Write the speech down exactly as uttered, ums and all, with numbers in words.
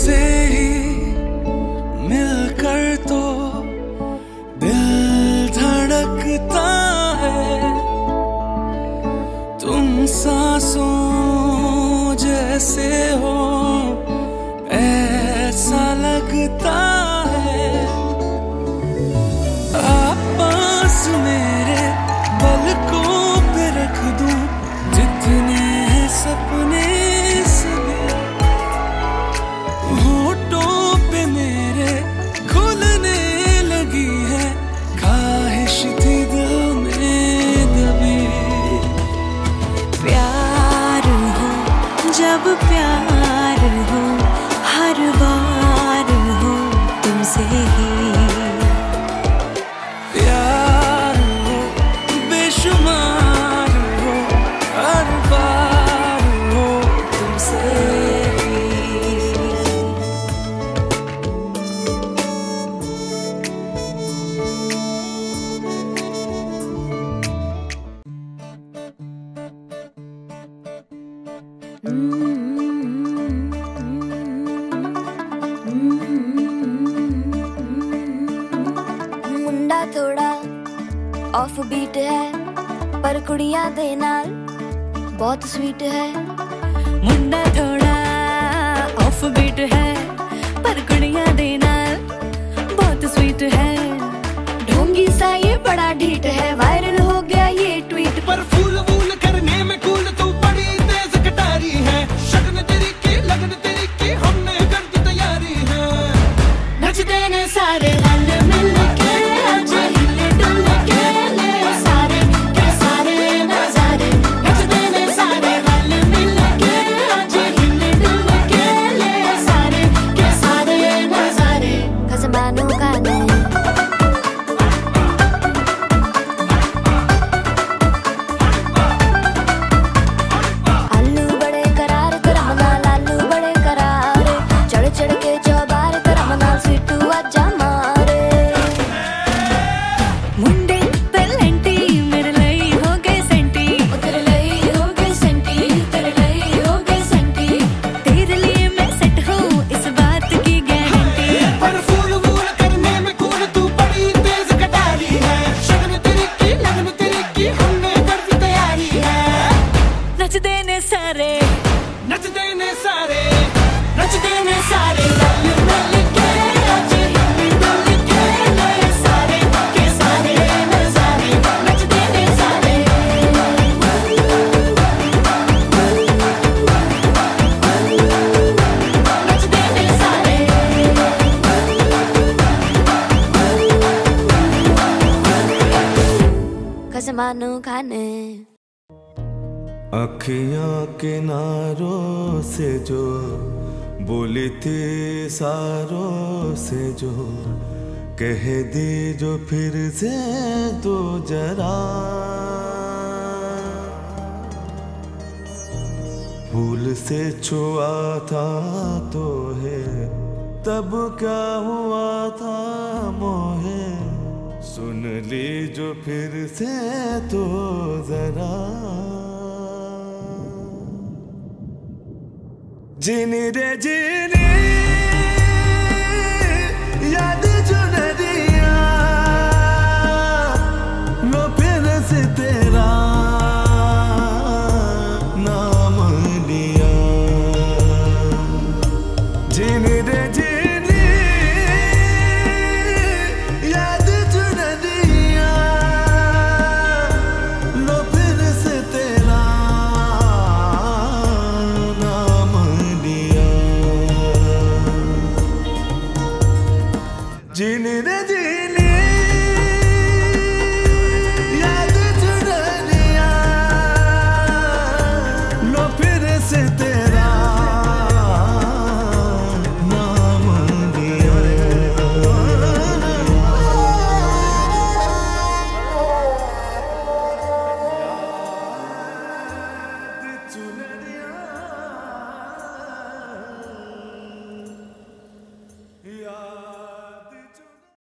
तुमसे ही मिलकर तो दिल धड़कता है, तुम सांसों जैसे हो ऐसा लगता है। आप पास मेरे पलकों पे रख दूं जितने सपने सभी, होठों पे मेरे खुलने लगी है ख्वाहिश थी दिल में दबी। प्यार हो जब प्यार हो हर बार हो तुमसे ही, प्यार हो बेशुमार हो हर बार हो तुमसे ही। मुंडा थोड़ा ऑफ बीट है पर कुड़ियां दे नाल बहुत स्वीट है। मुंडा थोड़ा ऑफ बीट है पर कुड़ियां दे नाल बहुत स्वीट है। ढोंगी सा ये बड़ा ढीठ है, वायरल हो गया ये ट्वीट पर फूल वूल करने में कूल तू बड़ी तेज कटारी है। शगन तेरी की लगन तेरी की हमने कर दी तैयारी है। नचते ने सारे रल मिल के आज हिले डुल के ले सारे के सारे नजारे। नचते ने सारे रल मिल के आज हिले डुल के ले सारे के सारे नजारे। खसमानों का नहीं आलू बड़े करार करमना लालू बड़े करार चढ़ चढ़ के चौबार करमना सीटू आजा मारे। मुंडे पेलेंटी मेरे ਲਈ ਹੋ ਗਏ ਸੈਂਟੀ, ओ तेरे ਲਈ हो गए सेंटी, तेरे ਲਈ हो गए सेंटी। तेरे लिए मैं सेट हूँ इस बात की गारंटी। पर फूल वूल करने में कूल तू बड़ी तेज कटारी है। शगन तेरी की लगन तेरी की हमने कर दी तैयारी है। नचदे ने सारे नचते ने सारे नचते ने सारे रल मिल के आज हिले डुल के ले सारे के सारे नजारे। नचते ने सारे नचते ने सारे कसमानू खाने। अखियां किनारों से जो बोली थी सारों से जो कह दी जो फिर से तो जरा। भूल से छुआ था तो है तब क्या हुआ था मोहे। सुन ली जो फिर से तो जरा। जीनी रे जीनी याद चुन दिया लो फिर से तेरा नाम लिया। जीनी रे जीनी याद चुन दिया लो फिर से तेरा नाम लिया। जीनी रे जीनी याद चुरा लिया लो फिर से तेरा नाम लिया। चुन